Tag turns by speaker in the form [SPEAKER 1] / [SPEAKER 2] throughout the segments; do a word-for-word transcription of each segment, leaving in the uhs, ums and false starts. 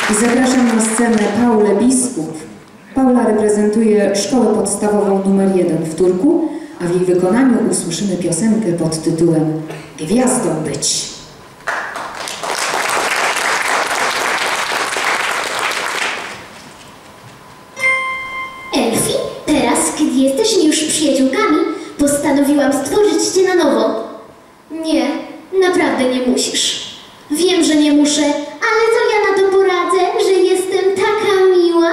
[SPEAKER 1] Zapraszam na scenę Paulę Biskup. Paula reprezentuje szkołę podstawową numer jeden w Turku, a w jej wykonaniu usłyszymy piosenkę pod tytułem Gwiazdą być.
[SPEAKER 2] Elfi, teraz, kiedy jesteśmy już przyjaciółkami, postanowiłam stworzyć cię na nowo. Nie, naprawdę nie musisz. Wiem, że nie muszę, ale to ja na to poradzę, że jestem taka miła.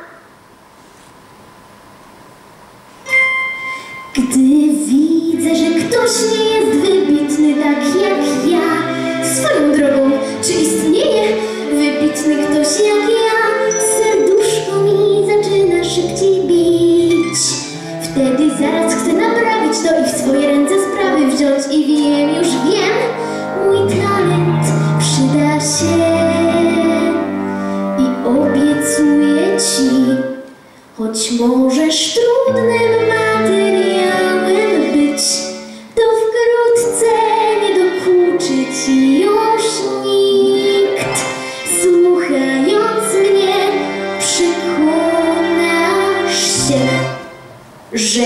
[SPEAKER 2] Gdy widzę, że ktoś nie jest wybitny tak jak ja, swoją drogą, czy istnieje wybitny ktoś jak ja? Serduszko mi zaczyna szybciej bić. Wtedy zaraz chcę naprawić to i w swoje ręce sprawy wziąć i wiem, już wiem, mój talent przyda się i obiecuję ci, choć możesz trudnym materiałem być, to wkrótce nie dokuczy ci już nikt. Słuchając mnie, przekonasz się, że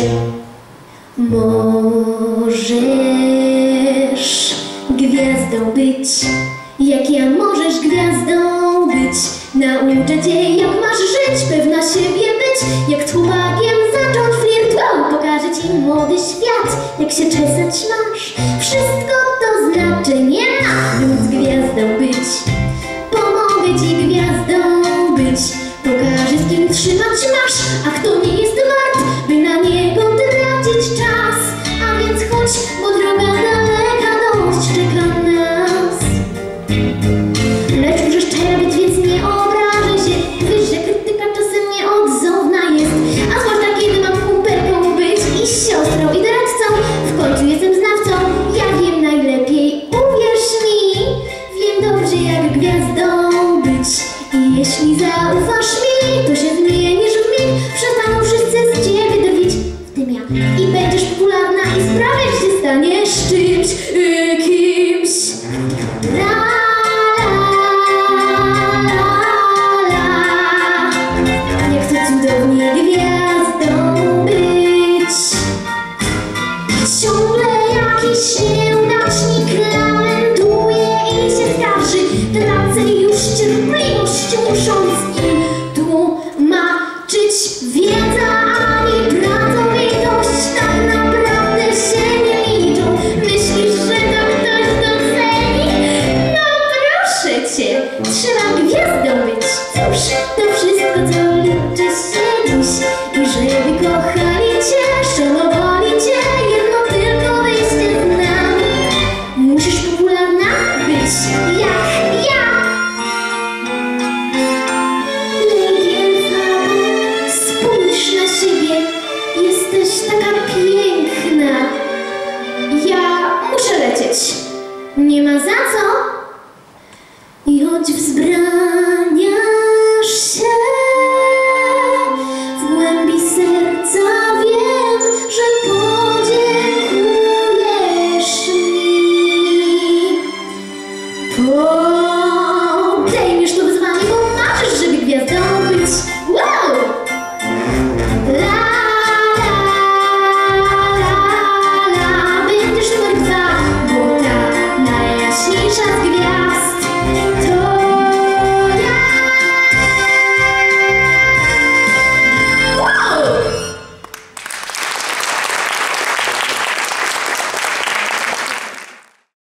[SPEAKER 2] możesz gwiazdą być, jak ja możesz gwiazdą być. Nauczę cię, jak masz żyć, pewna siebie być, jak z chłopakiem zacząć flirt. Wow, pokażę ci młody świat, jak się czesać masz. Wszystko to znaczenie ma, więc gwiazdą być. Pomogę ci gwiazdą być, pokażę, z kim trzymać masz, a kto nie jest wart, by na niego tracić czas. A więc chodź, bo droga daleka dość czeka nas. Lecz możesz szczera być, więc nie obrażaj się. Wiesz, że krytyka czasem nieodzowna jest, a zwłaszcza kiedy mam kumpelką być i siostrą i doradcą. W końcu jestem znawcą, ja wiem najlepiej, uwierz mi. Wiem dobrze, jak gwiazdą być. I jeśli zaufasz mi, to się zmienisz w mig. Przestaną wszyscy z ciebie drwić, w tym ja. I będziesz popularna i sprawiać się staniesz czymś, yy, kimś. La, la, la, la. Jak to cudownie gwiazdą być. Ciągle jakiś nieudacznik lamentuje i się skarży. Tracę już cierpliwość, musząc im tłumaczyć. Wiedza ani pracowitość tak naprawdę się nie liczą. Myślisz, że to ktoś doceni? No proszę cię, trzeba gwiazdą być. Cóż, to wszystko, co liczy się dziś. I żeby kochali cię, szanowali cię, jedno tylko wyjście znam. Musisz popularna być jak ja. Lady Elphaba, spójrz na siebie, jesteś taka piękna. Ja muszę lecieć, nie ma za co. I choć wzbraniasz się, w głębi serca wiem, że podziękujesz mi. Podejmiesz to wyzwanie, bo marzysz, żeby gwiazdą być. Wow! La, la, la, la. Będziesz numer dwa, bo ta najjaśniejsza z gwiazd to